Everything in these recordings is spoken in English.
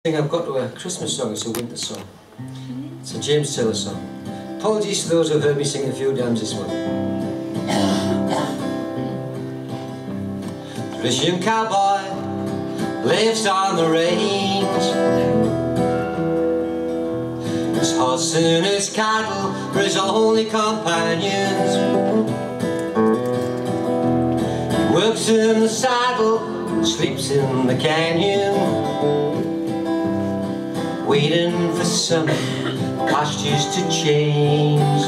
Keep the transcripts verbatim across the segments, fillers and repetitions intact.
I've got to a Christmas song, it's a winter song. It's a James Taylor song. Apologies to those who have heard me sing a few times this one. Tradition cowboy lives on the range. His horse and his cattle are his only companions. He works in the saddle and sleeps in the canyon, waiting for some pastures to change.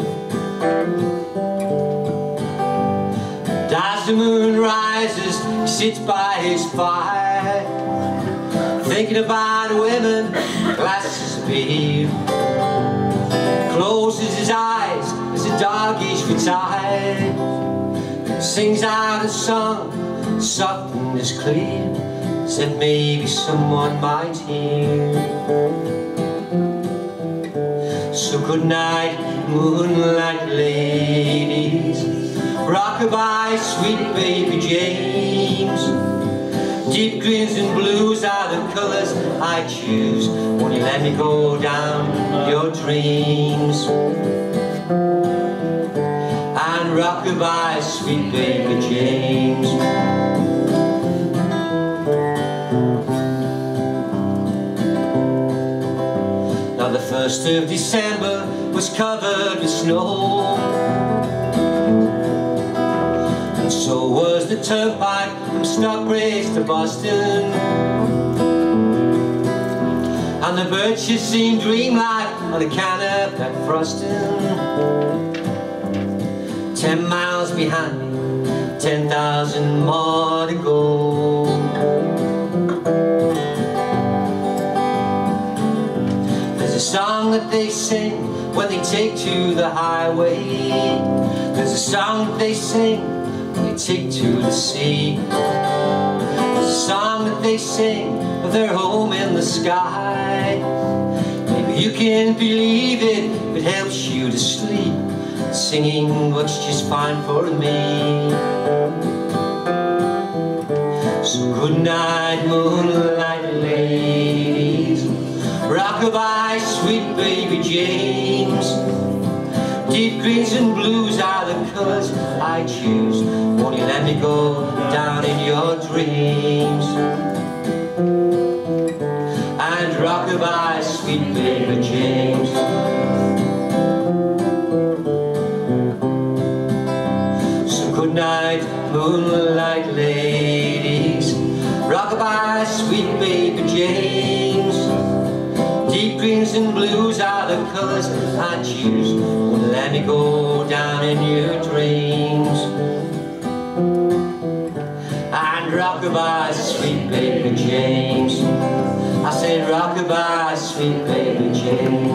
And as the moon rises, he sits by his fire, thinking about women, glasses of beer. Closes his eyes as the dog-eat retired, sings out a song, soft and as clear, said maybe someone might hear. So good night, moonlight ladies, rockabye, sweet baby James. Deep greens and blues are the colours I choose. Won't you let me go down your dreams? And rockabye, sweet baby James. Now the first of December was covered with snow, and so was the turnpike from Stockbridge to Boston. And the birches seemed dreamlike on account of that frosting. Ten miles behind me, ten thousand more to go. There's a song that they sing when they take to the highway. There's a song that they sing when they take to the sea. There's a song that they sing of their home in the sky. Maybe you can believe it, if it helps you to sleep. Singing works just fine for me. So good night, moonlight ladies, rockabye, sweet baby James. Deep greens and blues are the colours I choose. Won't you let me go down in your dreams? And rockabye, sweet baby James. Good night, moonlight ladies, rockabye, sweet baby James. Deep greens and blues are the colours I choose. Won't let me go down in your dreams. And rockabye, sweet baby James. I said rockabye, sweet baby James.